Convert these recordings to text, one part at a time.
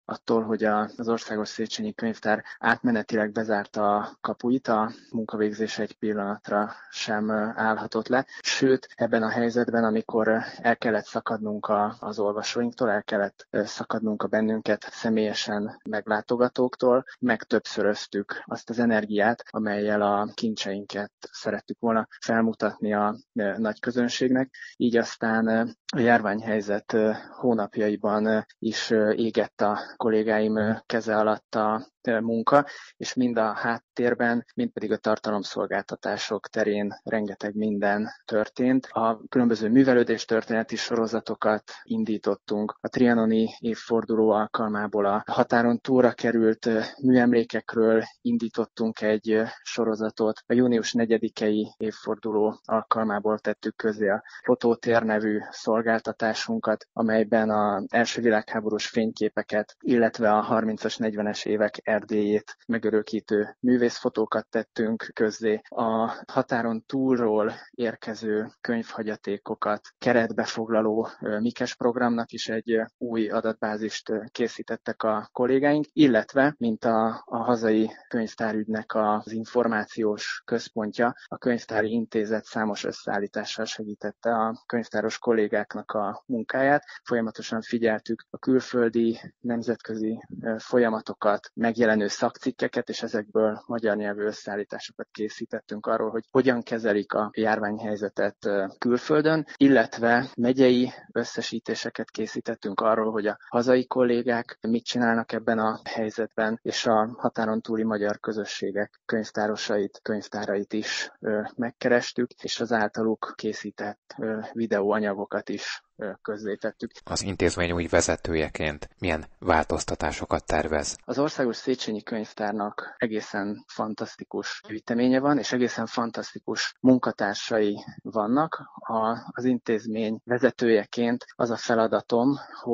attól, hogy az Országos Széchenyi Könyvtár átmenetileg bezárta a kapuit, a munkavégzés egy pillanatra sem állhatott le. Sőt, ebben a helyzetben, amikor el kellett szakadnunk az olvasóinktól, el kellett szakadnunk a bennünket személyesen meglátogatóktól, megtöbbszöröztük azt az energiát, amellyel a kincseinket szerettük volna felmutatni a nagy közönségnek. Így aztán a járványhelyzet hónapjaiban is égett a kollégáim keze alatt a munka, és mind a háttérben, mind pedig a tartalomszolgáltatások terén rengeteg minden történt. A különböző művelődés történeti sorozatokat indítottunk. A trianoni évforduló alkalmából a határon túlra került műemlékekről indítottunk egy sorozatot. A június 4-i évforduló alkalmából tettük közzé a Fotótér nevű szolgáltatásunkat, amelyben az első világháborús fényképeket, illetve a 30-as, 40-es évek Erdélyét megörökítő művészfotókat tettünk közzé. A határon túlról érkező könyvhagyatékokat keretbe foglaló Mikes programnak is egy új adatbázist készítettek a kollégáink, illetve, mint a hazai könyvtárügynek az információs központja, a Könyvtári Intézet számos összeállítással segítette a könyvtáros kollégáknak a munkáját. Folyamatosan figyeltük a külföldi, nemzetközi folyamatokat, megjelenő szakcikkeket, és ezekből magyar nyelvű összeállításokat készítettünk arról, hogy hogyan kezelik a járványhelyzetet külföldön, illetve megyei összesítéseket készítettünk arról, hogy a hazai kollégák mit csinálnak ebben a helyzetben, és a határon túli magyar közösségek könyvtárosait, könyvtárait is megkerestük, és az általuk készített videóanyagokat is közzétettük. Az intézmény új vezetőjeként milyen változtatásokat tervez? Az Országos Széchenyi Könyvtárnak egészen fantasztikus gyűjteménye van, és egészen fantasztikus munkatársai vannak. Az intézmény vezetőjeként az a feladatom,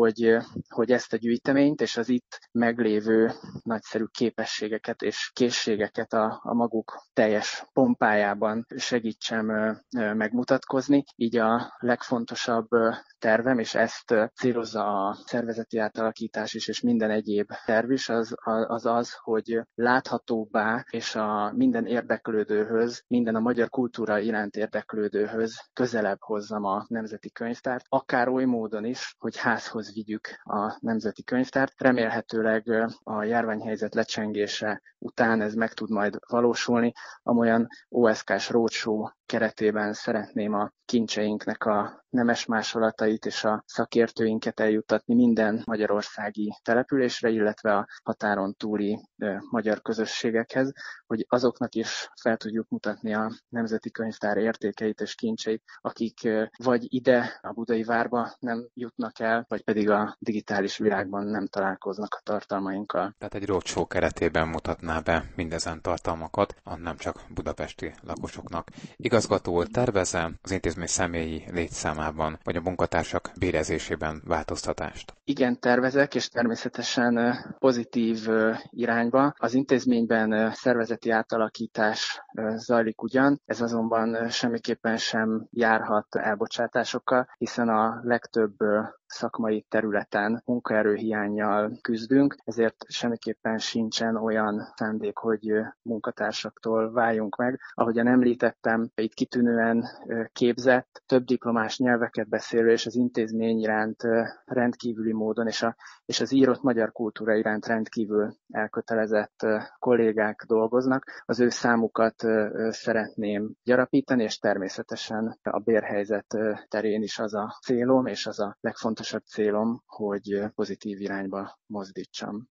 hogy ezt a gyűjteményt és az itt meglévő nagyszerű képességeket és készségeket a maguk teljes pompájában segítsem megmutatkozni. Így a legfontosabb tervem, és ezt célozza a szervezeti átalakítás is, és minden egyéb terv is, az, hogy láthatóbbá és a minden érdeklődőhöz, minden a magyar kultúra iránt érdeklődőhöz közelebb hozzam a Nemzeti Könyvtárt, akár oly módon is, hogy házhoz vigyük a Nemzeti Könyvtárt. Remélhetőleg a járványhelyzet lecsengése után ez meg tud majd valósulni, amolyan OSK-s roadshow keretében szeretném a kincseinknek a nemes másolatait és a szakértőinket eljuttatni minden magyarországi településre, illetve a határon túli magyar közösségekhez, hogy azoknak is fel tudjuk mutatni a Nemzeti Könyvtár értékeit és kincseit, akik vagy ide a Budai Várba nem jutnak el, vagy pedig a digitális világban nem találkoznak a tartalmainkkal. Tehát egy roadshow keretében mutatná be mindezen tartalmakat, nem csak budapesti lakosoknak. Igazgató úr, tervez-e az intézmény személyi létszámában, vagy a munkatársak bérezésében változtatást? Igen, tervezek, és természetesen pozitív irányba. Az intézményben szervezeti átalakítás zajlik ugyan, ez azonban semmiképpen sem járhat elbocsátásokkal, hiszen a legtöbb szakmai területen munkaerőhiánnyal küzdünk, ezért semmiképpen sincsen olyan szándék, hogy munkatársaktól váljunk meg. Ahogyan említettem, itt kitűnően képzett, több diplomás nyelveket beszélő és az intézmény iránt rendkívüli módon és az írott magyar kultúra iránt rendkívül elkötelezett kollégák dolgoznak. Az ő számukat szeretném gyarapítani, és természetesen a bérhelyzet terén is az a célom, és az a legfontosabb célom, hogy pozitív irányba mozdítsam.